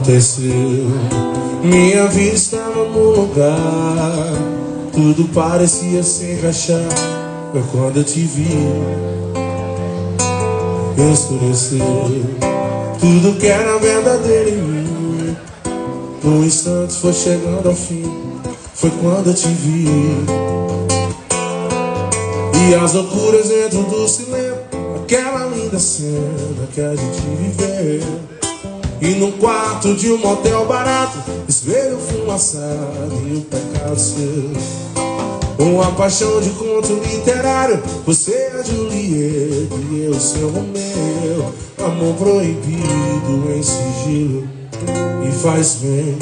aconteceu? Minha vida estava no lugar, tudo parecia se encaixar. Foi quando eu te vi, escureceu tudo que era verdadeiro em mim. Num instante foi chegando ao fim, foi quando eu te vi. E as loucuras dentro do cinema, aquela linda cena que a gente viveu. E num quarto de um motel barato, espelho fumaçado e o pecado seu. Uma paixão de conto literário, você é a Julieta e eu seu Romeu. Amor proibido em sigilo e faz bem.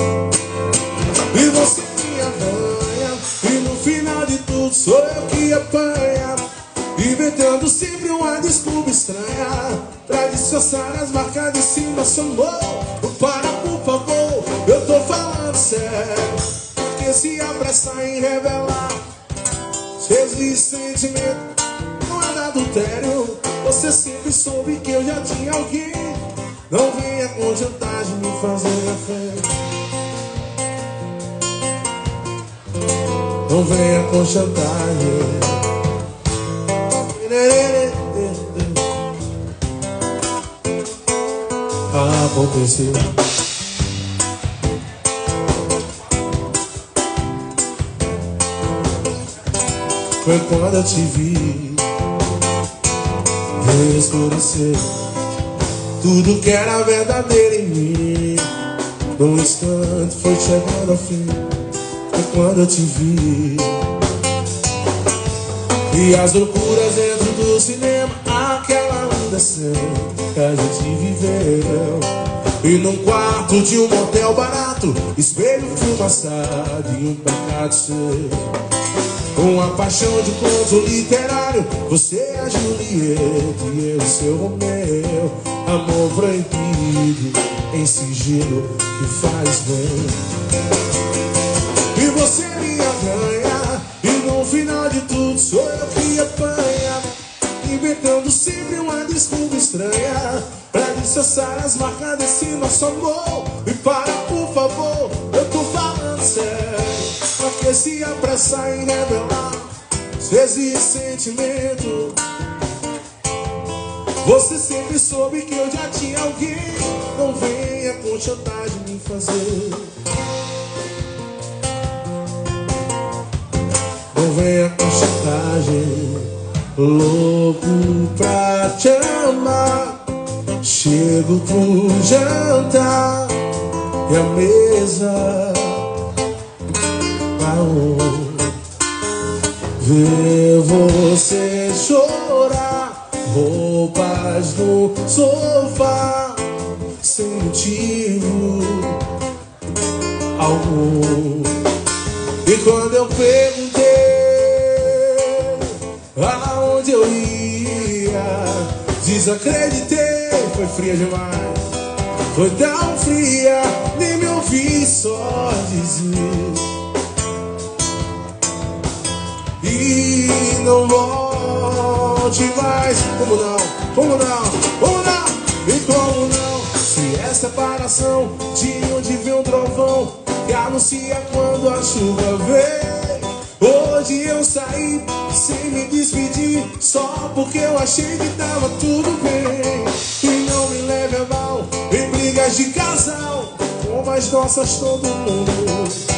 E você me arranha, e no final de tudo sou eu que apanha, inventando sempre uma desculpa estranha pra disfarçar as marcas de cima. Nosso amor, para por favor, eu tô falando sério. Porque se apressar em revelar se existe sentimento, não é adultério. Você sempre soube que eu já tinha alguém. Não venha com chantagem me fazer fé. Não venha com chantagem. Aconteceu. Foi quando eu te vi, escureceu tudo que era verdadeiro em mim. Num instante foi chegando ao fim, foi quando eu te vi. E as loucuras dentro do cinema, aquela linda cena que a gente viveu. E num quarto de um motel barato, espelho fumaçado e um pecado seu. Uma paixão de conto literário, você é a Julieta e eu seu Romeu. Amor proibido em sigilo que faz bem. E você me arranha, e no final de tudo sou eu que apanha, inventando sempre uma desculpa estranha pra disfarçar as marcas desse nosso amor. E para por favor, eu tô falando sério. Porque se apressar em revelar se existe sentimento, você sempre soube que eu já tinha alguém. Não venha com chantagem me fazer. Não venha com chantagem. Louco pra te amar, chego pro jantar e a mesa ver você chorar, roupas no sofá, sem motivo algum. E quando eu perguntei aonde eu ia, desacreditei, foi fria demais. Foi tão fria, nem me ouvi, só dizer. E não volte mais. Como não? Como não? Como não? E como não? Se é separação, de onde vem um trovão que anuncia quando a chuva vem. Hoje eu saí sem me despedir, só porque eu achei que tava tudo bem. E não me leve a mal em brigas de casal, como as nossas todo mundo.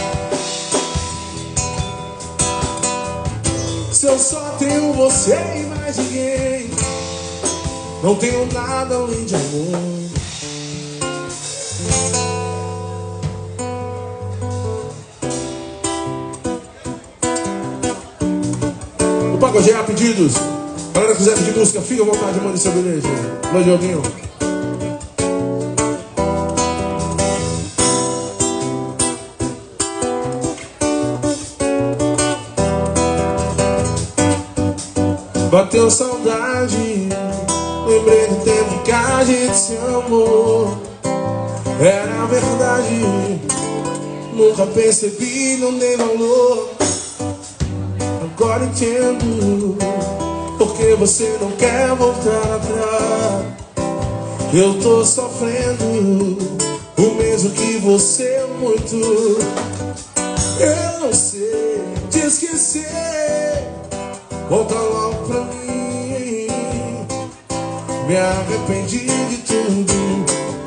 Se eu só tenho você e mais ninguém, não tenho nada além de amor. O Pagode é pedidos. Galera que quiser pedir música, fica à vontade, mande seu bilhete. Alô, Dioguinho. Bateu saudade, lembrei do tempo que a gente se amou. Era verdade, nunca percebi, não dei valor. Agora entendo porque você não quer voltar atrás. Eu tô sofrendo o mesmo que você muito. Eu não sei te esquecer, volta logo pra mim. Me arrependi de tudo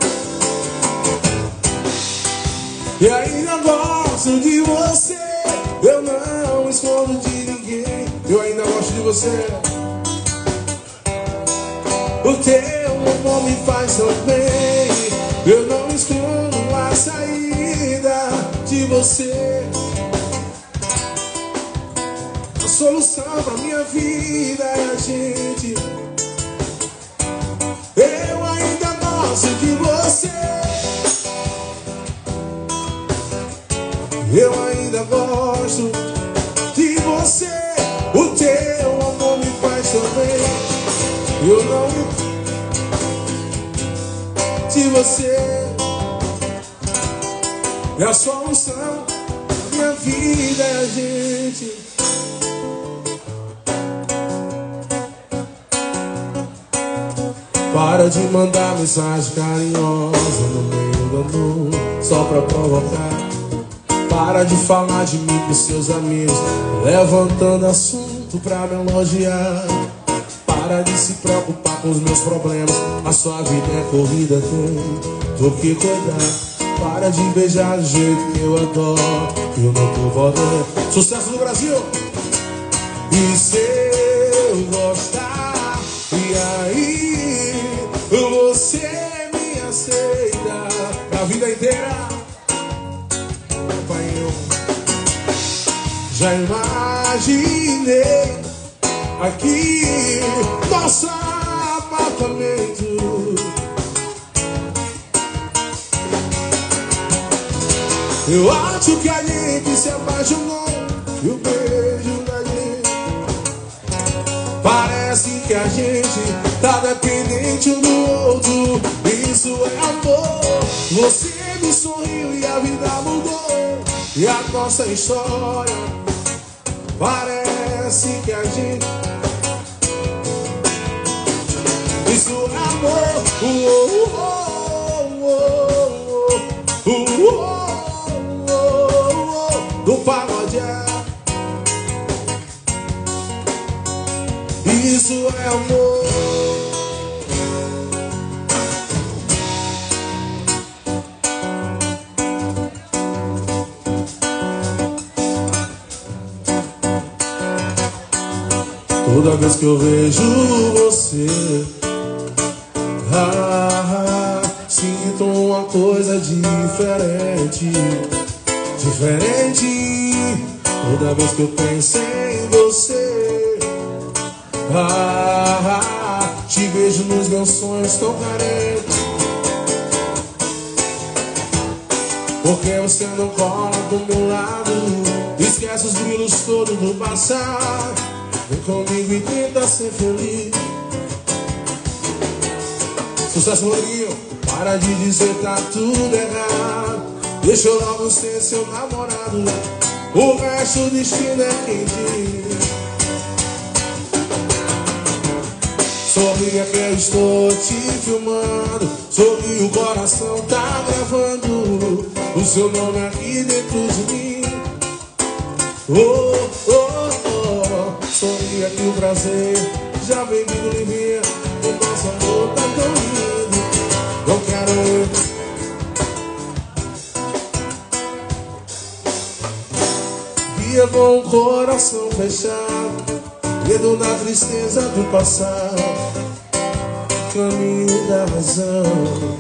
e ainda gosto de você. Eu não escondo de ninguém, eu ainda gosto de você. O teu amor me faz tão bem, eu não escondo a saída de você. A solução pra minha vida é a gente. Eu ainda gosto de você, eu ainda gosto de você. O teu amor me faz tão bem, eu não de você. É a solução, minha vida é a gente. Para de mandar mensagem carinhosa no meio da noite, só pra provocar. Para de falar de mim pros seus amigos, levantando assunto pra me elogiar. Para de se preocupar com os meus problemas, a sua vida é corrida, tem do que cuidar. Para de beijar do jeito que eu adoro, eu não tô voltando. Sucesso no Brasil! E se eu gostar, e aí você me aceita pra vida inteira? Pai, eu já imaginei aqui nosso apartamento. Eu acho que a gente se apaixonou e o beijo da gente parece que a gente tá dependente um do outro. Isso é amor. Você me sorriu e a vida mudou, e a nossa história parece que a gente. Isso é amor. Do pagode é. Isso é amor. Toda vez que eu vejo você, sinto uma coisa diferente, diferente. Toda vez que eu penso em você, te vejo nos meus sonhos tão carentes. Porque você não cola do meu lado, esquece os grilos todos do passado. Vem comigo e tenta ser feliz. Sucesso, Rodriguinho. Para de dizer tá tudo errado, deixa eu logo ser seu namorado. O resto do destino é quem diz. Sorria que eu estou te filmando, sorri, o coração tá gravando o seu nome aqui dentro de mim. Oh, oh, oh. Sorria que o prazer já vem vindo em mim. O nosso amor tá tão lindo, não quero eu. Guia com o coração fechado, medo na tristeza do passado, caminho da razão.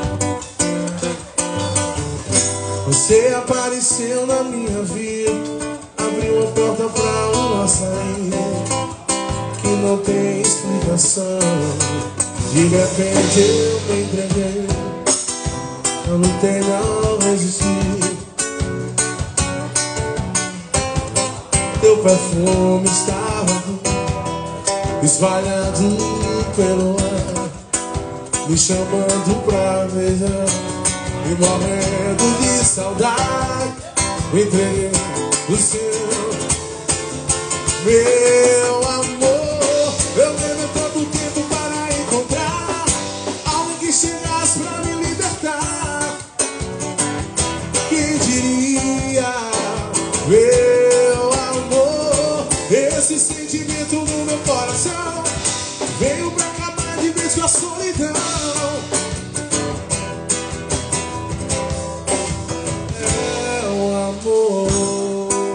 Você apareceu na minha vida, abriu uma porta pra uma saída que não tem explicação. De repente eu me entreguei, eu lutei, não resisti. Teu perfume estava espalhado pelo ar, me chamando pra beijar, e morrendo de saudade, me entreguei no seu. Meu amor, eu levei tanto tempo para encontrar alguém que chegasse pra me libertar. esse sentimento no meu coração veio pra acabar de vez com a solidão. É o amor.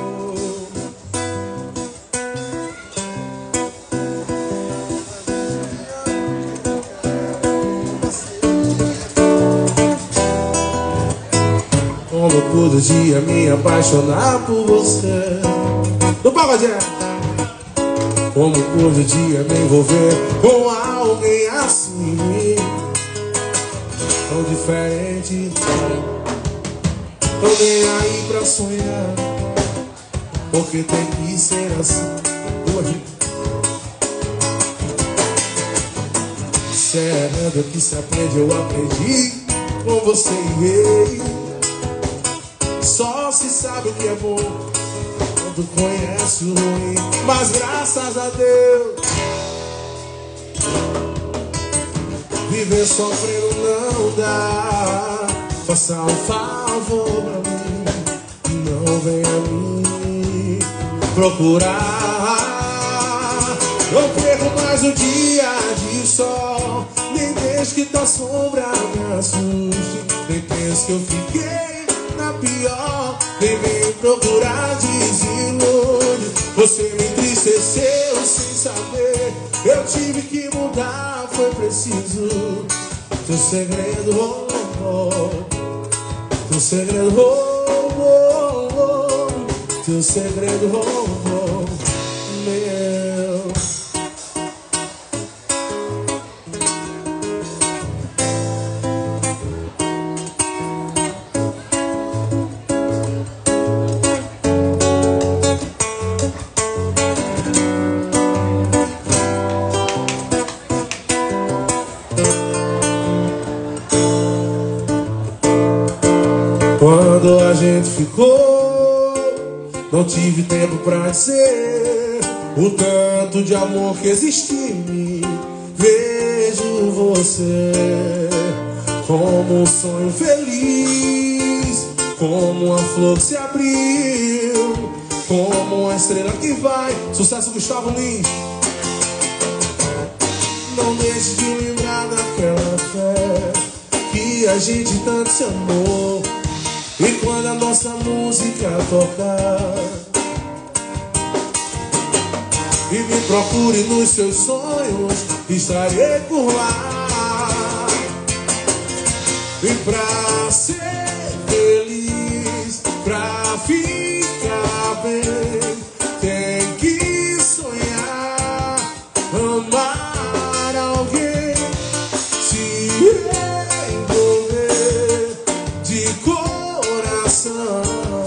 Como todo dia me apaixonar por você. Do pagodinho. Como todo dia me envolver com alguém assim, tão diferente, tô nem aí pra sonhar, porque tem que ser assim. Sério que se aprende, eu aprendi com você e ele. Só se sabe o que é bom quando conhece o ruim, mas graças a Deus viver sofrendo não dá. Faça um favor pra mim, não venha me procurar. Não perco mais um dia de sol, nem deixe que tua sombra me assuste, nem pense que eu fiquei na pior, nem vem procurar desilude. Você me entristeceu sem saber, eu tive que mudar, foi preciso. Teu segredo roubou, teu segredo roubou, teu segredo roubou meu. Quando a gente ficou, não tive tempo pra dizer o tanto de amor que existe em mim. Vejo você como um sonho feliz, como uma flor que se abriu, como uma estrela que vai. Sucesso Gustavo Lins. Não deixe de lembrar daquela fé que a gente tanto se amou. E quando a nossa música tocar, e me procure nos seus sonhos, estarei por lá. E pra ser feliz, pra ficar bem, tem que sonhar, amar alguém, se envolver de coração.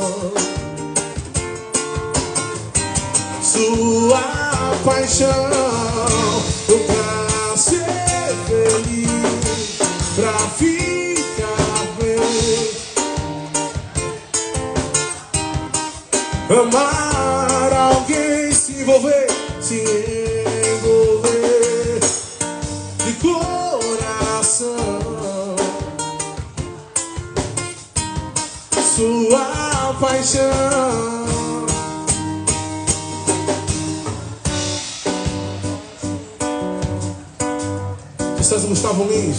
Sua paixão, pra ser feliz, pra ficar bem, amar alguém, se envolver de coração. Sua paixão. Sucesso Gustavo Lins.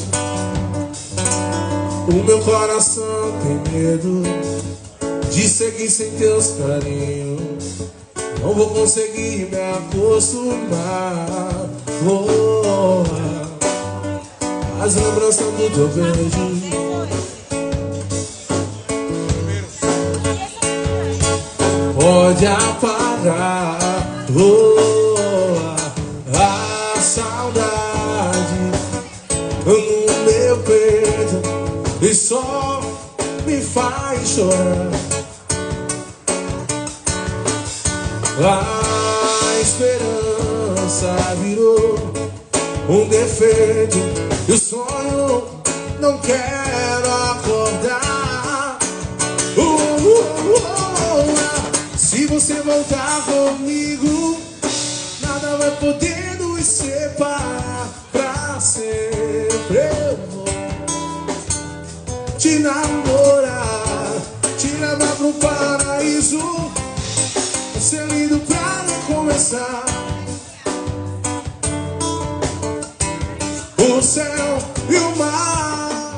O meu coração tem medo de seguir sem teus carinhos. Não vou conseguir me acostumar. Oh, as lembranças do teu beijo pode apagar a saudade no meu peito e só me faz chorar. A esperança virou um defeito e o sonho não quero acordar. Se você voltar comigo, nada vai poder nos separar. Pra sempre eu vou te namorar, te levar pro paraíso, ser lindo pra lhe comer. atravessar o céu e o mar.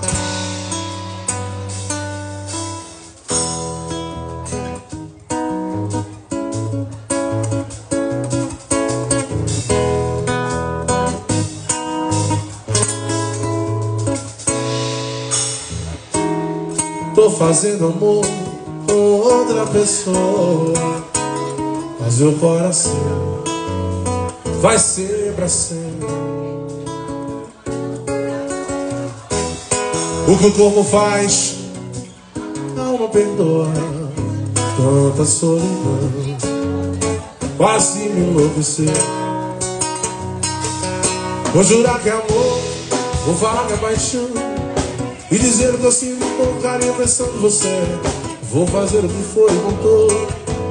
Tô fazendo amor com outra pessoa, mas meu coração vai ser pra sempre. O que o corpo faz, a alma perdoa. Tanta solidão quase me enlouqueceu. Vou jurar que é amor, vou falar que é paixão e dizer que eu sinto com carinho a pressão de você. Vou fazer o que for e contou.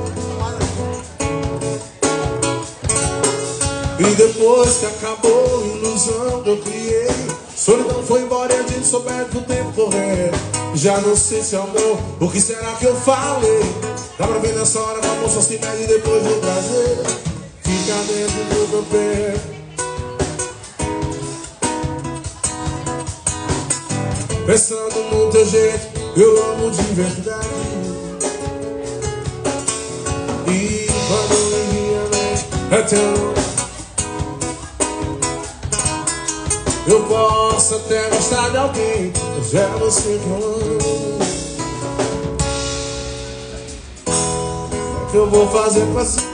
E depois que acabou a ilusão que eu criei, solidão foi embora e a gente souber que o tempo correr. Já não sei se é amor, o que será que eu falei? Dá pra ver nessa hora que a moça se mede depois do prazer. Fica dentro do meu pé. Pensando no teu jeito, eu amo de verdade. E quando me vem, é teu. Eu posso até gostar de alguém, mas é você que eu amo. O que eu vou fazer com você?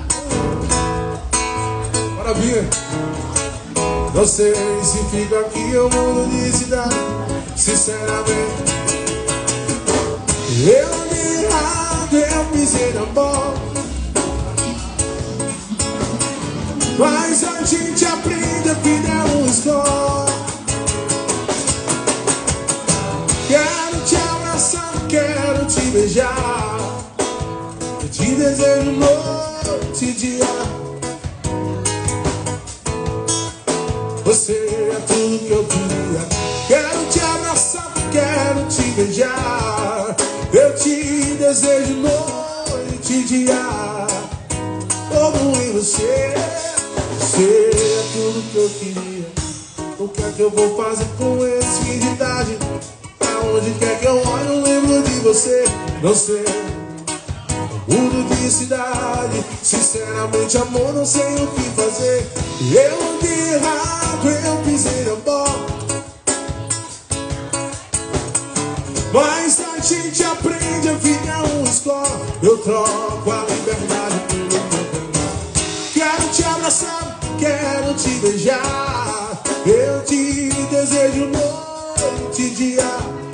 Maravilha! Não sei se fico aqui ou mudo de cidade. Sinceramente, eu me errado, eu pisei na bola, mas a gente aprende a vida é uma escola. Quero te abraçar, quero te beijar, eu te desejo noite e dia. Você é tudo que eu queria. Quero te abraçar, quero te beijar, eu te desejo noite e dia. Como em você, você é tudo que eu queria. O que é que eu vou fazer com esse fim de idade? Aonde quer que eu olhe, eu lembro de você. Não sei, eu mudo de cidade. Sinceramente, amor, não sei o que fazer. Eu de errado, eu pisei na bola, mas a gente aprende a vida é uma escola. Eu troco a liberdade pelo meu canal. Quero te abraçar, quero te beijar, eu te desejo noite e dia.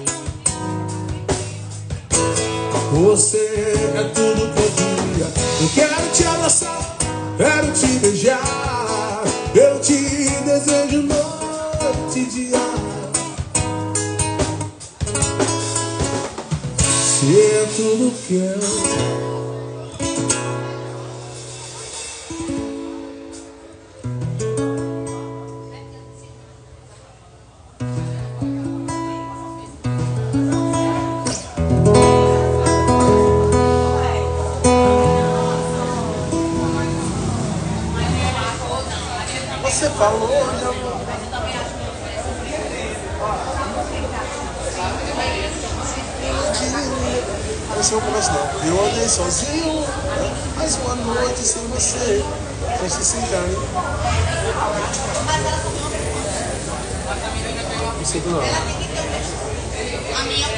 Você é tudo que eu queria. Eu quero te abraçar, quero te beijar, eu te desejo noite e dia. Você é tudo que eu. Você falou, né, amor? Esse é o começo não. Eu andei sozinho, mais uma noite sem você. Deixa se engane. Isso não. A minha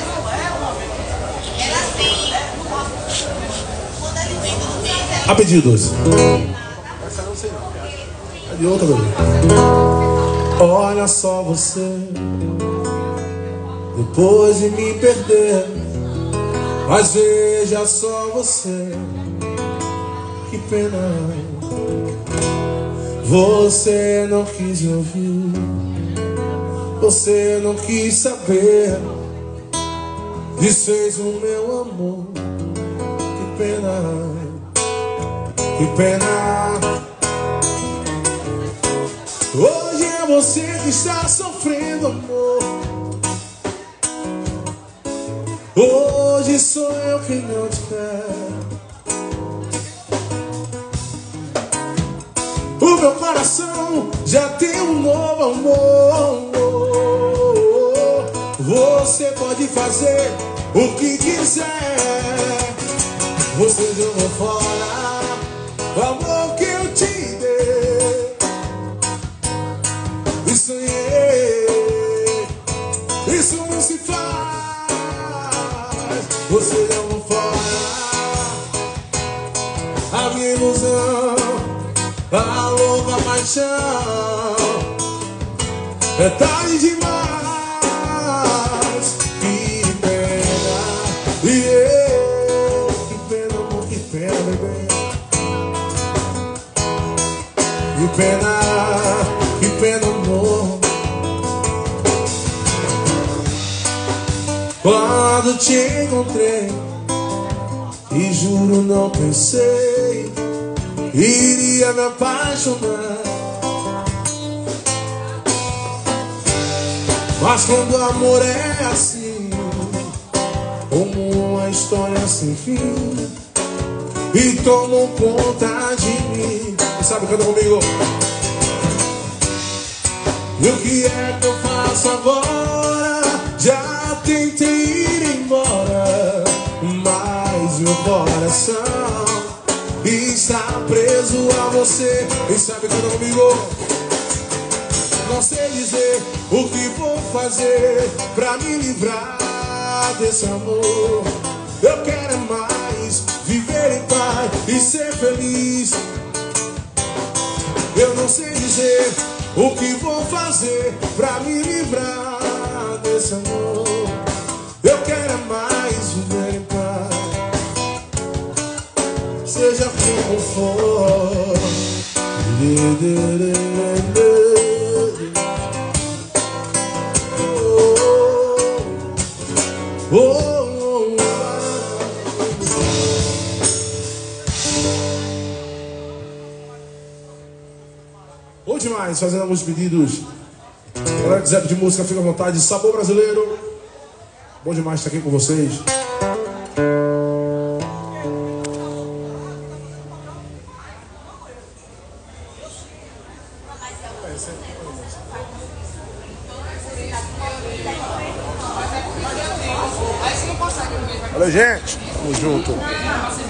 ela tem. Quando ele vem do mês, A pedidos. Essa não sei não. É de outra, bebê. Olha só você, depois de me perder, mas veja só você, que pena. Você não quis me ouvir, você não quis saber, desfez o meu amor. Que pena, que pena. Hoje é você que está sofrendo, amor. Hoje sou eu quem não te quer. coração já tem um novo amor. Você pode fazer o que quiser. Você jogou fora o amor que eu te dei e sonhei. Isso não se faz. Você jogou fora a minha ilusão, a louca paixão. É tarde demais. Que pena. Que pena, amor, que pena, bebê. Que pena, amor. Quando te encontrei e juro não pensei iria me apaixonar. Mas quando o amor é assim, como uma história sem fim, e tomou conta de mim. E sabe, canta comigo. E o que é que eu faço agora? Já tentei ir embora, mas meu coração está preso a você. E sabe, canta comigo. Não sei dizer o que vou fazer pra me livrar desse amor. Eu quero é mais viver em paz e ser feliz. Eu não sei dizer o que vou fazer pra me livrar desse amor. Eu quero é mais viver em paz, seja como for. Bom demais, fazendo alguns pedidos. A galera que quiser pedir música, fica à vontade. Sabor brasileiro. Bom demais estar aqui com vocês. Valeu, gente. Tamo junto.